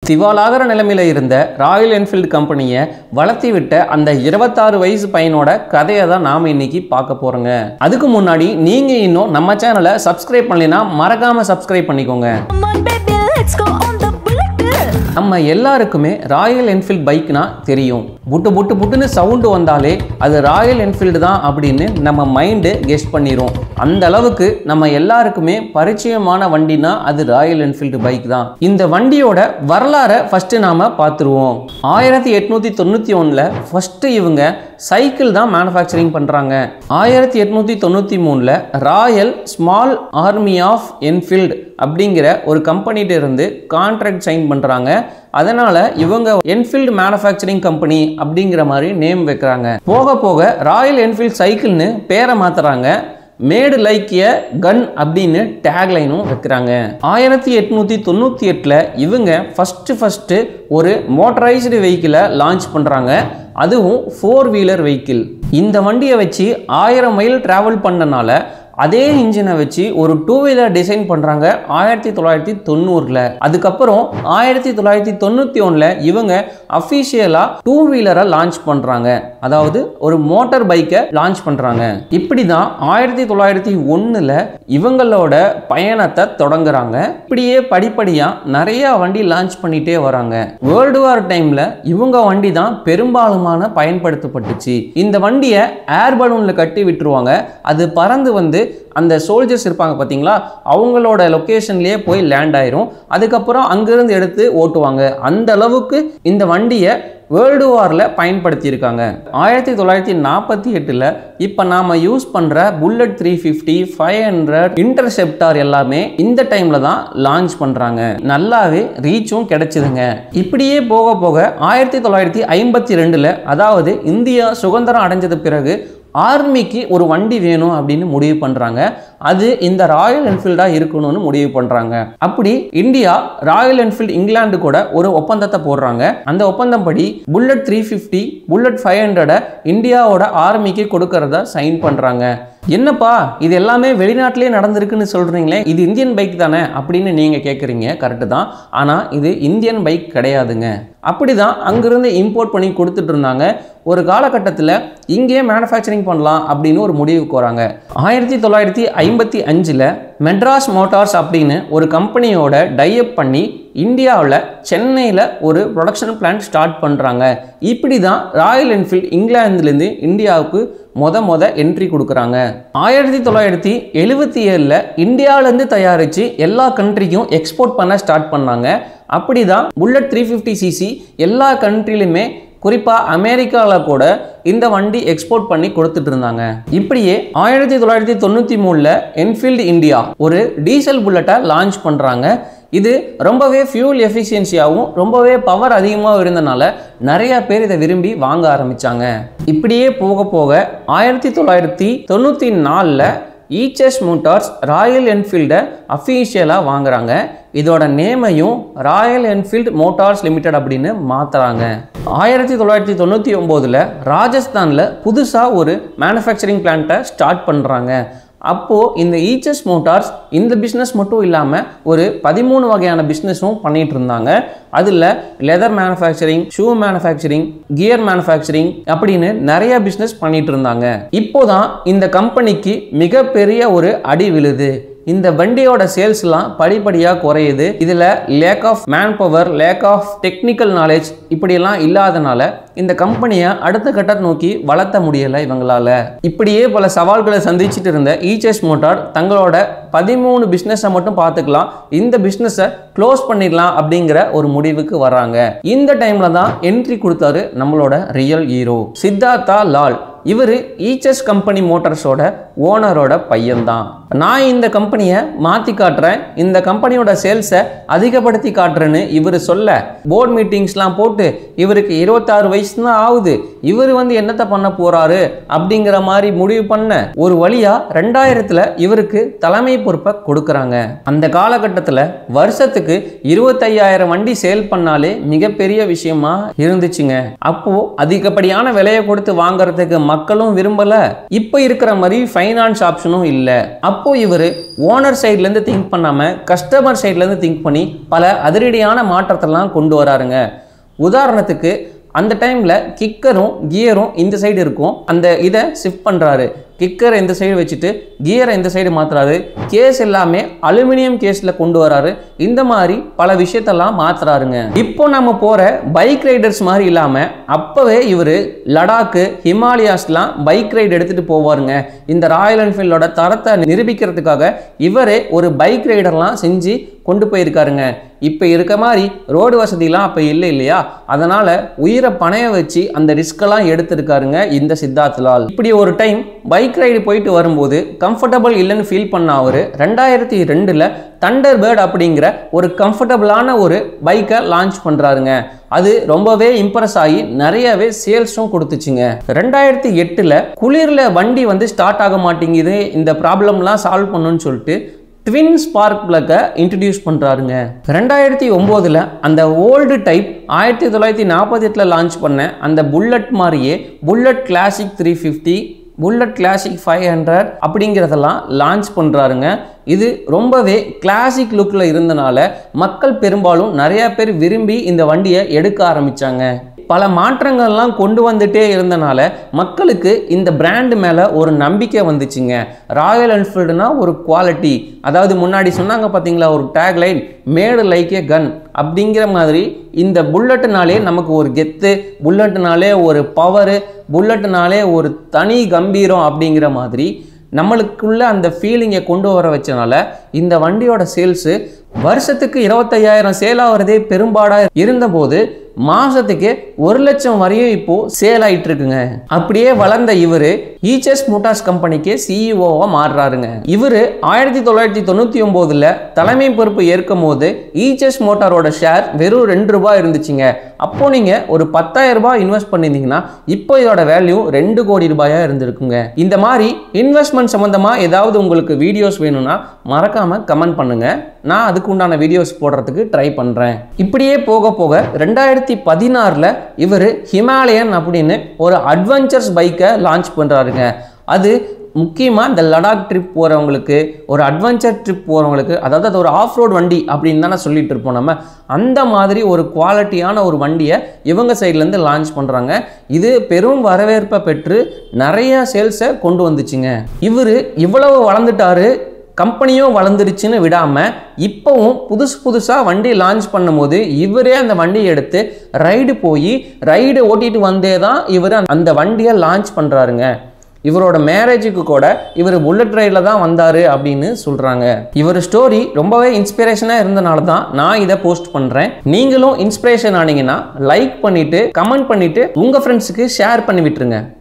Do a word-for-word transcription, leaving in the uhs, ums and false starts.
திவாலாகிற நிலைமையில இருந்த Royal Enfield கம்பெனியை வளர்த்தி விட்ட அந்த இருபத்தாறு வயசு பையனோட கதையை தான் நாம இன்னைக்கு பார்க்க போறோங்க. அதுக்கு முன்னாடி நீங்க இன்னும் நம்ம சேனலை சப்ஸ்கிரைப் பண்ணலைன்னா மறக்காம சப்ஸ்கிரைப் பண்ணிக்கோங்க. நம்ம எல்லாருக்குமே ராயல் என்ஃபீல்டு பைக்னா தெரியும். புட்டு புட்டு புட்டுன்னு சவுண்டு வந்தாலே அது ராயல் என்ஃபீல்டு தான் அப்படின்னு நம்ம மைண்டு கெஸ் பண்ணிரும். அந்த அளவுக்கு நம்ம எல்லாருக்குமே பரிச்சயமான வண்டினா அது ராயல் என்ஃபீல்டு பைக் தான். இந்த வண்டியோட வரலாறை ஃபர்ஸ்ட் நாம பார்த்துருவோம். ஆயிரத்தி எட்நூத்தி தொண்ணூத்தி ஒண்ணுல ஃபர்ஸ்ட் இவங்க சைக்கிள் தான் மேனுஃபேக்சரிங் பண்றாங்க. ஆயிரத்தி எட்நூத்தி தொண்ணூத்தி மூணுல Royal Small Army of Enfield அப்படிங்கிற ஒரு கம்பெனிட்ட இருந்து கான்ட்ராக்ட் சைன் பண்றாங்க. அதனால இவங்க என்ஃபீல்டு மேனுஃபேக்சரிங் கம்பெனி அப்படிங்கிற மாதிரி நேம் வைக்கிறாங்க. போக போக ராயல் என்ஃபீல்டு சைக்கிள்னு பேரை மாத்துறாங்க. மேடு லைக் எ கன் அப்படின்னு டேக்லைனும் வைக்கிறாங்க. ஆயிரத்தி எட்நூத்தி தொண்ணூத்தி எட்டுல இவங்க ஃபர்ஸ்ட் ஃபர்ஸ்ட் ஒரு மோட்டரைஸ்டு வெஹிக்கிளை லான்ச் பண்றாங்க. அதுவும் ஃபோர் வீலர் வெஹிக்கிள். இந்த வண்டியை வச்சு ஆயிரம் மைல் டிராவல் பண்ணனால அதே இன்ஜினை வச்சு ஒரு டூ வீலர் டிசைன் பண்றாங்க ஆயிரத்தி தொள்ளாயிரத்தி தொண்ணூறுல. அதுக்கப்புறம் ஆயிரத்தி தொள்ளாயிரத்தி தொண்ணூத்தி ஒண்ணுல இவங்க அபிஷியலா டூ வீலரை லான்ச் பண்றாங்க. அதாவது ஒரு மோட்டார் பைக்கை லான்ச் பண்றாங்க. இப்படிதான் ஆயிரத்தி தொள்ளாயிரத்தி ஒண்ணுல இவங்களோட பயணத்தை தொடங்குறாங்க. இப்படியே படிப்படியா நிறைய வண்டி லான்ச் பண்ணிட்டே வராங்க. வேர்ல்டு வார் டைம்ல இவங்க வண்டி தான் பெரும்பாலுமான பயன்படுத்தப்பட்டுச்சு. இந்த வண்டியை ஏர் பலூன்ல கட்டி விட்டுருவாங்க. அது பறந்து வந்து அந்த சோல்ஜர்ஸ் இருப்பாங்க பாத்தீங்களா, அவங்களோட லொகேஷன்லயே போய் லேண்ட் ஆயிரும். அதுக்கப்புறம் அங்கிருந்து எடுத்து ஓட்டுவாங்க. அந்த அளவுக்கு இந்த வண்டியை வேர்ல்டு வார்ல பயன்படுத்தி இருக்காங்க. ஆயிரத்தி தொள்ளாயிரத்தி நாற்பத்தி எட்டுல இப்ப நாம யூஸ் பண்ற Bullet three fifty five hundred Interceptor எல்லாமே இந்த டைம்ல தான் லான்ச் பண்றாங்க. நல்லாவே ரீச்சும் கிடைச்சதுங்க. இப்படியே போக போக ஆயிரத்தி தொள்ளாயிரத்தி ஐம்பத்தி ரெண்டுல அதாவது இந்தியா சுதந்திரம் அடைஞ்சது பிறகு ஆர்மிக்கு ஒரு வண்டி வேணும் அப்படின்னு முடிவு பண்றாங்க. அது இந்த ராயல் என்ஃபீல்டா இருக்கணும்னு முடிவு பண்றாங்க. அப்படி இந்தியா ராயல் என்ஃபீல்டு இங்கிலாந்து கூட ஒரு ஒப்பந்தத்தை போடுறாங்க. அந்த ஒப்பந்தம் படி Bullet three fifty Bullet five hundred இந்தியாவோட ஆர்மிக்கு கொடுக்கறத சைன் பண்றாங்க. என்னப்பா இது எல்லாமே வெளிநாட்டிலே நடந்திருக்குன்னு சொல்றீங்களே, இது இந்தியன் பைக் தானே அப்படின்னு நீங்க கேட்குறீங்க. கரெக்டு தான். ஆனா இது இந்தியன் பைக் கிடையாதுங்க. அப்படிதான் அங்கிருந்து இம்போர்ட் பண்ணி கொடுத்துட்டு இருந்தாங்க. ஒரு காலகட்டத்தில் இங்கே மேனுஃபேக்சரிங் பண்ணலாம் அப்படின்னு ஒரு முடிவுக்கு வராங்க. ஆயிரத்தி தொள்ளாயிரத்தி ஐம்பத்தி அஞ்சுல மெட்ராஸ் மோட்டார்ஸ் அப்படின்னு ஒரு கம்பெனியோட டைஅப் பண்ணி இந்தியாவில் சென்னையில் ஒரு ப்ரொடக்ஷன் பிளான்ட் ஸ்டார்ட் பண்ணுறாங்க. இப்படி தான் ராயல் என்ஃபீல்டு இங்கிலாந்துலேருந்து இந்தியாவுக்கு மொத மொத என்ட்ரி கொடுக்குறாங்க. ஆயிரத்தி தொள்ளாயிரத்தி எழுபத்தி ஏழில் இந்தியாவிலேருந்து தயாரித்து எல்லா கண்ட்ரிக்கும் எக்ஸ்போர்ட் பண்ண ஸ்டார்ட் பண்ணாங்க. அப்படி தான் புல்லட் த்ரீ ஃபிஃப்டி சிசி எல்லா கண்ட்ரிலுமே குறிப்பாக அமெரிக்காவில் கூட இந்த வண்டி எக்ஸ்போர்ட் பண்ணி கொடுத்துட்டு இருந்தாங்க. இப்படியே ஆயிரத்தி தொள்ளாயிரத்தி தொண்ணூற்றி மூணில் என்ஃபீல்டு இந்தியா ஒரு டீசல் புல்லட்டை லான்ச் பண்ணுறாங்க. இது ரொம்பவே ஃபியூல் எஃபிஷியன்சியாகவும் ரொம்பவே பவர் அதிகமாக இருந்தனால நிறைய பேர் இதை விரும்பி வாங்க ஆரம்பித்தாங்க. இப்படியே போக போக ஆயிரத்தி தொள்ளாயிரத்தி தொண்ணூற்றி நாலில் ஈச்சஸ் மோட்டார்ஸ் ராயல் என்ஃபீல்டை அஃபீஷியலாக வாங்குறாங்க. இதோட நேமையும் ராயல் என்ஃபீல்டு மோட்டார்ஸ் லிமிடெட் அப்படின்னு மாற்றுறாங்க. ஆயிரத்தி தொள்ளாயிரத்தி தொண்ணூற்றி ஒம்போதில் ராஜஸ்தானில் புதுசாக ஒரு மேனுஃபேக்சரிங் பிளான்ட்டை ஸ்டார்ட் பண்ணுறாங்க. அப்போது இந்த ஈச்சஸ் மோட்டார்ஸ் இந்த பிஸ்னஸ் மட்டும் இல்லாமல் ஒரு பதிமூணு வகையான பிஸ்னஸும் பண்ணிட்டு இருந்தாங்க. அதில் leather manufacturing, shoe manufacturing, gear manufacturing அப்படின்னு நிறைய பிஸ்னஸ் பண்ணிட்டு இருந்தாங்க. இப்போதான் இந்த கம்பெனிக்கு மிகப்பெரிய ஒரு அடி விழுது. இந்த வண்டியோட சேல்ஸ்லாம் படிப்படியாக குறையுது. இதில் lack of manpower, lack of technical knowledge இப்படியெல்லாம் இல்லாதனால இந்த கம்பெனியை அடுத்த கட்டத்தை நோக்கி வளர்த்த முடியலை இவங்களால. இப்படியே பல சவால்களை சந்திச்சுட்டு இருந்த ஈச்சஸ் மோட்டார் தங்களோட பதிமூணு பிஸ்னஸை மட்டும் பார்த்துக்கலாம், இந்த பிஸ்னஸை க்ளோஸ் பண்ணிடலாம் அப்படிங்கிற ஒரு முடிவுக்கு வராங்க. இந்த டைம்ல தான் என்ட்ரி கொடுத்தாரு நம்மளோட ரியல் ஹீரோ சித்தார்த்தா லால். இவர் ஈச்சஸ் கம்பெனி மோட்டார்ஸோட ஓனரோட பையன்தான். நான் இந்த கம்பெனியை மாற்றி காட்டுறேன், இந்த கம்பெனியோட சேல்ஸை அதிகப்படுத்தி காட்டுறேன்னு இவர் சொல்ல போர்ட் மீட்டிங்ஸ்லாம் போட்டு இவருக்கு இருபத்தாறு வயசு தான் ஆகுது, இவர் வந்து என்னத்தை பண்ண போறாரு அப்படிங்கிற மாதிரி முடிவு பண்ண ஒரு வழியா ரெண்டாயிரத்துல இவருக்கு தலைமை பொறுப்பை கொடுக்கறாங்க. அந்த காலகட்டத்தில் வருஷத்துக்கு இருபத்தையாயிரம் வண்டி சேல் பண்ணாலே மிகப்பெரிய விஷயமா இருந்துச்சுங்க. அப்போ அதிகப்படியான விலையை கொடுத்து வாங்குறதுக்கு மக்களும் விரும்பல. இப்போ இருக்கிற மாதிரி ஃபைனான்ஸ் ஆப்ஷனும் இல்லை. அப்போ இவர் ஓனர் சைட்லேருந்து திங்க் பண்ணாமல் கஸ்டமர் சைட்லேருந்து திங்க் பண்ணி பல அதிரடியான மாற்றத்தெல்லாம் கொண்டு வராருங்க. உதாரணத்துக்கு அந்த டைமில் கிக்கரும் கியரும் இந்த சைடு இருக்கும், அந்த இதை ஷிஃப்ட் பண்ணுறாரு. கிக்கரை இந்த சைடு வச்சுட்டு கியரை இந்த சைடு மாற்றுறாரு. கேஸ் எல்லாமே அலுமினியம் கேஸில் கொண்டு வராரு. இந்த மாதிரி பல விஷயத்தெல்லாம் மாற்றுறாருங்க. இப்போ நம்ம போகிற பைக் ரைடர்ஸ் மாதிரி இல்லாமல் அப்போவே இவர் லடாக்கு ஹிமாலயாஸ்லாம் பைக் ரைடு எடுத்துகிட்டு போவாருங்க. இந்த ராயல் என்ஃபீல்டோட தரத்தை நிரூபிக்கிறதுக்காக இவரே ஒரு பைக் ரைடர்லாம் செஞ்சு கொண்டு போயிருக்காருங்க. இப்போ இருக்க மாதிரி ரோடு வசதிலாம் அப்போ இல்லை இல்லையா, அதனால் உயிரை பணைய வச்சு அந்த ரிஸ்கெல்லாம் எடுத்திருக்காருங்க இந்த சித்தார்த் லால். இப்படி ஒரு டைம் பைக் ரைடு போயிட்டு வரும்போது கம்ஃபர்டபுள் இல்லைன்னு ஃபீல் பண்ண அவர் ரெண்டாயிரத்தி ரெண்டில் தண்டர் பேர்ட் அப்படிங்கிற ஒரு கம்ஃபர்டபுளான ஒரு பைக்கை லான்ச் பண்ணுறாருங்க. அது ரொம்பவே இம்ப்ரெஸ் ஆகி நிறையவே சேல்ஸும் கொடுத்துச்சுங்க. ரெண்டாயிரத்தி எட்டில் குளிரில் வண்டி வந்து ஸ்டார்ட் ஆக மாட்டேங்குது, இந்த ப்ராப்ளம்லாம் சால்வ் பண்ணணும்னு சொல்லிட்டு ட்வின் ஸ்பார்க் பிளக்கை இன்ட்ரடியூஸ் பண்ணுறாருங்க. ரெண்டாயிரத்தி ஒம்போதில் அந்த ஓல்டு டைப் ஆயிரத்தி தொள்ளாயிரத்தி நாற்பத்தி எட்டில் லான்ச் பண்ண அந்த புல்லட் மாதிரியே Bullet Classic three fifty, Bullet Classic five hundred அப்படிங்கிறதெல்லாம் லான்ச் பண்ணுறாருங்க. இது ரொம்பவே கிளாசிக் லுக்கில் இருந்தனால மக்கள் பெரும்பாலும் நிறையா பேர் விரும்பி இந்த வண்டியை எடுக்க ஆரம்பித்தாங்க. பல மாற்றங்கள்லாம் கொண்டு வந்துட்டே இருந்தனால மக்களுக்கு இந்த பிராண்டு மேலே ஒரு நம்பிக்கை வந்துச்சுங்க. ராயல் என்ஃபீல்டுனா ஒரு குவாலிட்டி, அதாவது முன்னாடி சொன்னாங்க பார்த்தீங்களா ஒரு டேக்லைன் மேடு லைக் ஏ கன் அப்படிங்கிற மாதிரி இந்த புல்லட்டுனாலே நமக்கு ஒரு கெத்து, புல்லட்டுனாலே ஒரு பவரு, புல்லட்டுனாலே ஒரு தனி கம்பீரம் அப்படிங்கிற மாதிரி நம்மளுக்குள்ள அந்த ஃபீலிங்கை கொண்டு வர வச்சனால இந்த வண்டியோட சேல்ஸு வருஷத்துக்கு இருபத்தையாயிரம் சேல் ஆகிறதே பெரும்பாடாக இருந்தபோது மாசத்துக்கு ஒரு லட்சம் வரையும் இப்போ சேல் ஆயிட்டு இருக்குங்க. அப்படியே வளர்ந்த இவரு ஈச்சஸ் மோட்டார்ஸ் கம்பெனிக்கு சிஇஓவா மாறுறாருங்க. இவரு ஆயிரத்தி தொள்ளாயிரத்தி தொண்ணூத்தி ஒன்பதுல தலைமை பொறுப்பு ஏற்கும் போது ஈச்சஸ் மோட்டாரோட ஷேர் வெறும் ரெண்டு ரூபாய் இருந்துச்சுங்க. அப்போ நீங்க ஒரு பத்தாயிரம் ரூபாய் இன்வெஸ்ட் பண்ணிருந்தீங்கன்னா இப்போ இதோட வேல்யூ ரெண்டு கோடி ரூபாயா இருந்திருக்குங்க. இந்த மாதிரி இன்வெஸ்ட்மெண்ட் சம்பந்தமா ஏதாவது உங்களுக்கு வீடியோஸ் வேணும்னா மறக்காம கமெண்ட் பண்ணுங்க, நான் அதுக்கு உண்டான வீடியோஸ் போடுறதுக்கு ட்ரை பண்றேன். இப்படியே போக போக ரெண்டாயிரத்தி பதினாறுல இவர் ஹிமாலயன் அப்படின்னு ஒரு அட்வென்ச்சர்ஸ் பைக்கை லான்ச் பண்றாருங்க. அது முக்கியமாக இந்த லடாக் ட்ரிப் போகிறவங்களுக்கு, ஒரு அட்வென்ச்சர் ட்ரிப் போகிறவங்களுக்கு, அதாவது அது ஒரு ஆஃப் ரோட் வண்டி அப்படின்னு தானே சொல்லிட்டு இருப்போம் நம்ம, அந்த மாதிரி ஒரு குவாலிட்டியான ஒரு வண்டியை இவங்க சைட்லேருந்து லான்ச் பண்ணுறாங்க. இது பெரும் வரவேற்பை பெற்று நிறைய சேல்ஸை கொண்டு வந்துச்சுங்க. இவர் இவ்வளவு வளர்ந்துட்டாரு, கம்பெனியும் வளர்ந்துருச்சுன்னு விடாமல் இப்போவும் புதுசு புதுசாக வண்டி லான்ச் பண்ணும்போது இவரே அந்த வண்டியை எடுத்து ரைடு போய் ரைடு ஓட்டிட்டு வந்தே தான் இவர் அந்த வண்டியை லான்ச் பண்ணுறாருங்க. இவரோட மேரேஜுக்கு கூட இவர் புல்லட் ரைடில் தான் வந்தார் அப்படின்னு சொல்கிறாங்க. இவர் ஸ்டோரி ரொம்பவே இன்ஸ்பிரேஷனாக இருந்தனால தான் நான் இதை போஸ்ட் பண்ணுறேன். நீங்களும் இன்ஸ்பிரேஷன் ஆனீங்கன்னா லைக் பண்ணிவிட்டு கமெண்ட் பண்ணிவிட்டு உங்கள் ஃப்ரெண்ட்ஸுக்கு ஷேர் பண்ணி விட்டுருங்க.